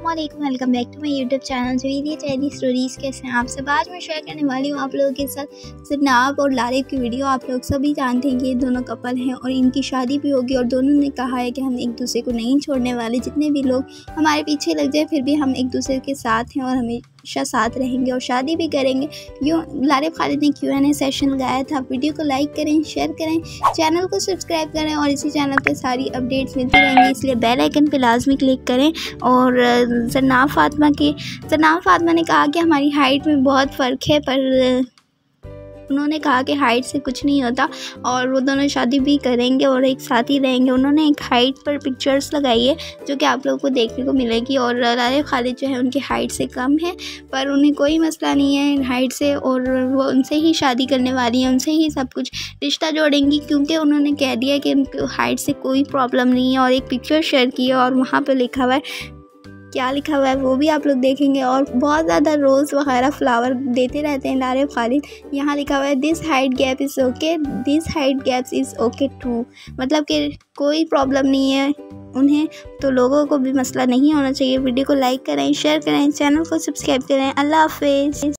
अस्सलामुअलैकुम, welcome back to my YouTube channel Juveria चैनी stories. कैसे हैं आप सब? आज मैं शेयर करने वाली हूँ आप लोगों के साथ ज़रनाब और लारिब की वीडियो। आप लोग सभी जानते हैं कि ये दोनों कपल हैं और इनकी शादी भी होगी और दोनों ने कहा है कि हम एक दूसरे को नहीं छोड़ने वाले। जितने भी लोग हमारे पीछे लग जाए फिर भी हम एक दूसरे के साथ हैं और हमेशा साथ रहेंगे और शादी भी करेंगे। यूँ लारिब खालिद ने Q&A सेशन लगाया था। वीडियो को लाइक करें, शेयर करें, चैनल को सब्सक्राइब करें और इसी चैनल पर सारी अपडेट्स मिलती रहेंगी, इसलिए बेल आइकन पर लाजमी क्लिक करें। और ज़रनाब फातिमा ने कहा कि हमारी हाइट में बहुत फ़र्क है, पर उन्होंने कहा कि हाइट से कुछ नहीं होता और वो दोनों शादी भी करेंगे और एक साथ ही रहेंगे। उन्होंने एक हाइट पर पिक्चर्स लगाई है जो कि आप लोगों को देखने को मिलेगी। और लारिब खालिद जो है उनकी हाइट से कम है, पर उन्हें कोई मसला नहीं है हाइट से और वो उनसे ही शादी करने वाली हैं, उनसे ही सब कुछ रिश्ता जोड़ेंगी, क्योंकि उन्होंने कह दिया कि उनको हाइट से कोई प्रॉब्लम नहीं है। और एक पिक्चर शेयर की है और वहाँ पर लिखा हुआ है, क्या लिखा हुआ है वो भी आप लोग देखेंगे। और बहुत ज़्यादा रोज़ वगैरह फ्लावर देते रहते हैं लारिब खालिद। यहाँ लिखा हुआ है this height gap is okay, this height gaps is okay too, मतलब कि कोई प्रॉब्लम नहीं है उन्हें, तो लोगों को भी मसला नहीं होना चाहिए। वीडियो को लाइक करें, शेयर करें, चैनल को सब्सक्राइब करें। अल्लाह हाफिज़।